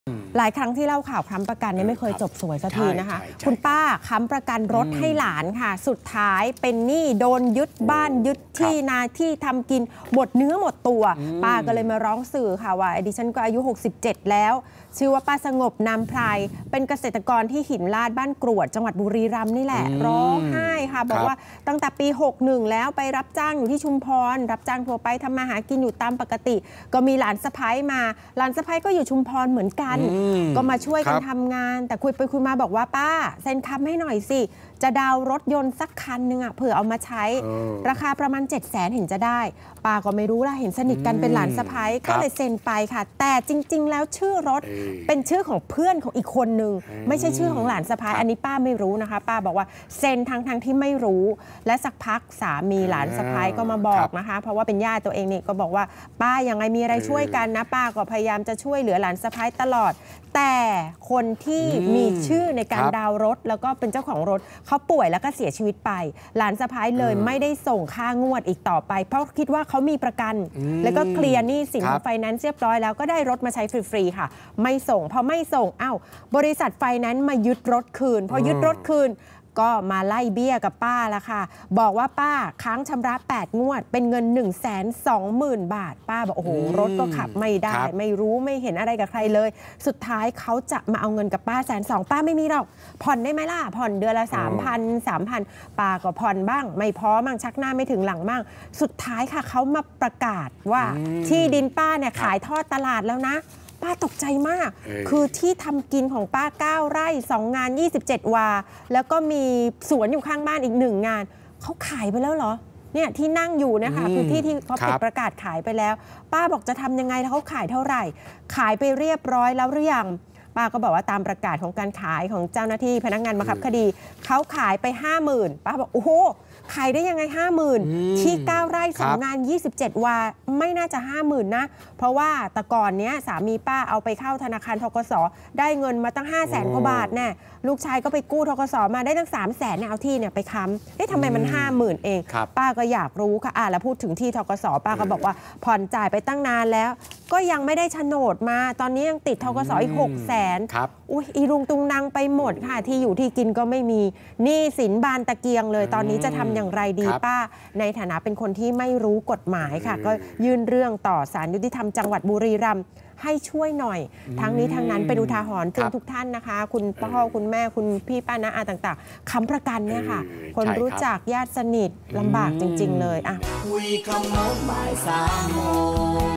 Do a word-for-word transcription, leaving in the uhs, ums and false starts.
หลายครั้งที่เล่าข่าวค้ำประกันเนี่ยไม่เคยจบสวยสักทีนะคะคุณป้าค้ำประกันรถให้หลานค่ะสุดท้ายเป็นหนี้โดนยึดบ้านยึดที่นาที่ทำกินหมดเนื้อหมดตัวป้าก็เลยมาร้องสื่อค่ะว่าดิฉันก็อายุหกสิบเจ็ดแล้วชื่อว่าป้าสงบนามไพรเป็นเกษตรกรที่หินลาดบ้านกรวดจังหวัดบุรีรัมย์นี่แหละร้องไห้ค่ะบอกว่าตั้งแต่ปีหกสิบเอ็ดแล้วไปรับจ้างอยู่ที่ชุมพรรับจ้างทั่วไปทำมาหากินอยู่ตามปกติก็มีหลานสะใภ้มาหลานสะใภ้ก็อยู่ชุมพรเหมือนกันก็มาช่วยกันทำงานแต่คุยไปคุยมาบอกว่าป้าเซ็นค้ำให้หน่อยสิจะดาวรถยนต์สักคันหนึ่งอ่ะเผื่อเอามาใช้ราคาประมาณ เจ็ดแสน เห็นจะได้ป้าก็ไม่รู้ละเห็นสนิทกันเป็นหลานสะใภ้ก็เลยเซ็นไปค่ะแต่จริงๆแล้วชื่อรถเป็นชื่อของเพื่อนของอีกคนนึงไม่ใช่ชื่อของหลานสะใภ้อันนี้ป้าไม่รู้นะคะป้าบอกว่าเซ็นทั้งทั้งที่ไม่รู้และสักพักสามีหลานสะใภ้ก็มาบอกนะคะเพราะว่าเป็นญาติตัวเองนี่ก็บอกว่าป้ายังไงมีอะไรช่วยกันนะป้าก็พยายามจะช่วยเหลือหลานสะใภ้ตลอดแต่คนที่มีชื่อในการดาวรถแล้วก็เป็นเจ้าของรถเขาป่วยแล้วก็เสียชีวิตไปหลานสะใภ้เลยไม่ได้ส่งค่างวดอีกต่อไปเพราะคิดว่าเขามีประกันแล้วก็เคลียร์หนี้สินของไฟแนนซ์เรียบร้อยแล้วก็ได้รถมาใช้ฟรีๆค่ะไม่ส่งพอไม่ส่งอ้าวบริษัทไฟแนนซ์มายึดรถคืนพอยึดรถคืนก็มาไล่เบี้ยกับป้าละค่ะบอกว่าป้าค้างชำระแปดงวดเป็นเงิน หนึ่งแสนสองหมื่น บาทป้าบอกโอ้โหรถก็ขับไม่ได้ไม่รู้ไม่เห็นอะไรกับใครเลยสุดท้ายเขาจะมาเอาเงินกับป้าแสนสองป้าไม่มีหรอกผ่อนได้ไหมล่ะผ่อนเดือนละ สามพัน สามพัน ป้าก็ผ่อนบ้างไม่พอมั่งชักหน้าไม่ถึงหลังมั่งสุดท้ายค่ะเขามาประกาศว่าที่ดินป้าเนี่ยขายทอดตลาดแล้วนะป้าตกใจมากคือที่ทำกินของป้าเก้าไร่สองงานยี่สิบเจ็ดวาแล้วก็มีสวนอยู่ข้างบ้านอีกหนึ่งงานเขาขายไปแล้วเหรอเนี่ยที่นั่งอยู่นะคะคือที่ที่เขาปิดประกาศขายไปแล้วป้าบอกจะทำยังไงถ้าเขาขายเท่าไหร่ขายไปเรียบร้อยแล้วหรือยังป้าก็บอกว่าตามประกาศของการขายของเจ้าหน้าที่พนักงานบังคับคดีเขาขายไป ห้าหมื่น ป้าบอกโอ้โหขายได้ยังไง ห้าหมื่น ที่เก้าไร่สองงานยี่สิบเจ็ดวาไม่น่าจะ ห้าหมื่น นะเพราะว่าแต่ก่อนเนี้ยสามีป้าเอาไปเข้าธนาคารธกสได้เงินมาตั้ง ห้าแสน กว่าบาทแน่ลูกชายก็ไปกู้ธกสมาได้ตั้ง สามแสนเนี่ยเอาที่เนี่ยไปค้ำเอ๊ะทำไมมัน ห้าหมื่น เองป้าก็อยากรู้ค่ะอ่ะแล้วพูดถึงที่ธกสป้าก็บอกว่าผ่อนจ่ายไปตั้งนานแล้วก็ยังไม่ได้โฉนดมาตอนนี้ยังติดธกสอีก หกแสนอุ้ยอีรุงตุงนางไปหมดค่ะที่อยู่ที่กินก็ไม่มีหนี้สินบานตะเกียงเลยตอนนี้จะทำอย่างไรดีป้าในฐานะเป็นคนที่ไม่รู้กฎหมายค่ะก็ยื่นเรื่องต่อศาลยุติธรรมจังหวัดบุรีรัมย์ให้ช่วยหน่อยทั้งนี้ทั้งนั้นเป็นอุทาหรณ์เตือนทุกท่านนะคะคุณพ่อคุณแม่คุณพี่ป้าน้าอาต่างๆค้ำประกันเนี่ยค่ะคนรู้จักญาติสนิทลำบากจริงๆเลยอ่ะคุยคำโน้นบ่ายสามโมง